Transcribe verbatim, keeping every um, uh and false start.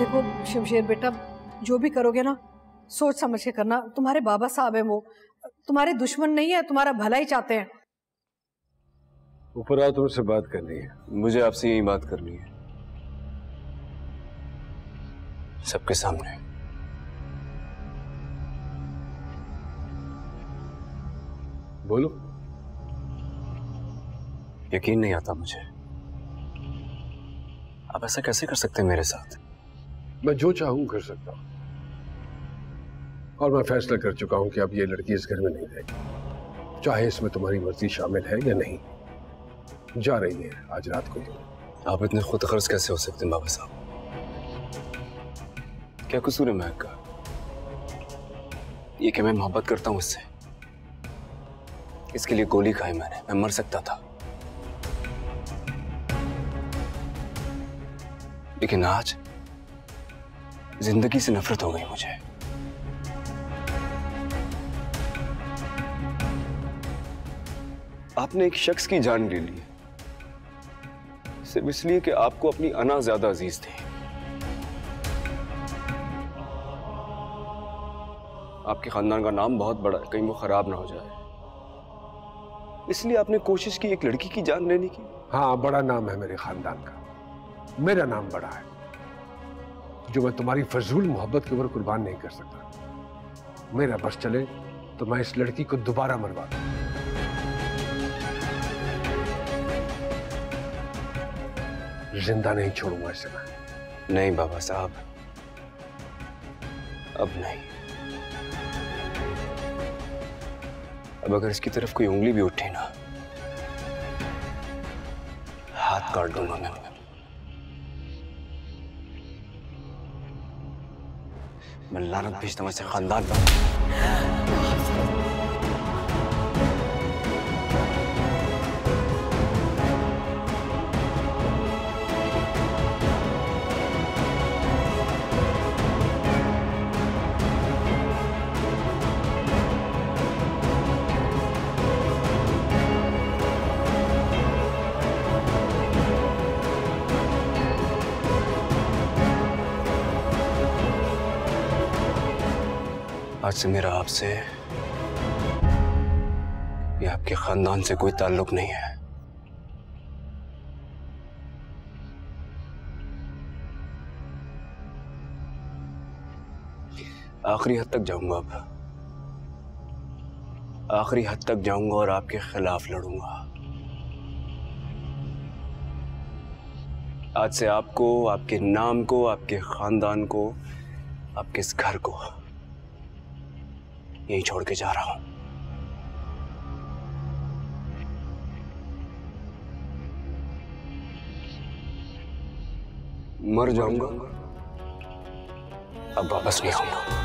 देखो शमशेर बेटा, जो भी करोगे ना सोच समझ के करना। तुम्हारे बाबा साहब हैं, वो तुम्हारे दुश्मन नहीं है, तुम्हारा भला ही चाहते हैं। ऊपर आओ, तुमसे बात करनी है। मुझे आपसे यही बात करनी है, सबके सामने। बोलो। यकीन नहीं आता मुझे, आप ऐसा कैसे कर सकते हैं मेरे साथ? मैं जो चाहूं कर सकता हूं, और मैं फैसला कर चुका हूं कि अब ये लड़की इस घर में नहीं रहेगी, चाहे इसमें तुम्हारी मर्जी शामिल है या नहीं। जा रही है आज रात को। आप इतने खुद गर्ज कैसे हो सकते हैं बाबा साहब? क्या कसूर है महक का? ये कि मैं मोहब्बत करता हूं इससे, इसके लिए गोली खाई मैंने, मैं मर सकता था, लेकिन आज जिंदगी से नफरत हो गई मुझे। आपने एक शख्स की जान ले ली सिर्फ इसलिए कि आपको अपनी अना ज्यादा अजीज थी। आपके खानदान का नाम बहुत बड़ा है, कहीं वो खराब ना हो जाए, इसलिए आपने कोशिश की एक लड़की की जान लेने की। हाँ, बड़ा नाम है मेरे खानदान का, मेरा नाम बड़ा है, जो मैं तुम्हारी फजूल मोहब्बत के ऊपर कुर्बान नहीं कर सकता। मेरा बस चले तो मैं इस लड़की को दोबारा मरवा दूं। जिंदा नहीं छोड़ूंगा इसे मैं। नहीं बाबा साहब, अब नहीं। अब अगर इसकी तरफ कोई उंगली भी उठे ना, हाथ काट दूंगा मैं। मैं लानत भेजता हूं ऐसे खानदान पर। आज से मेरा आपसे या आपके खानदान से कोई ताल्लुक नहीं है। आखिरी हद तक जाऊंगा, अब आखिरी हद तक जाऊंगा और आपके खिलाफ लड़ूंगा। आज से आपको, आपके नाम को, आपके खानदान को, आपके इस घर को यही छोड़ के जा रहा हूं। मर जाऊंगा, अब वापस नहीं आऊंगा।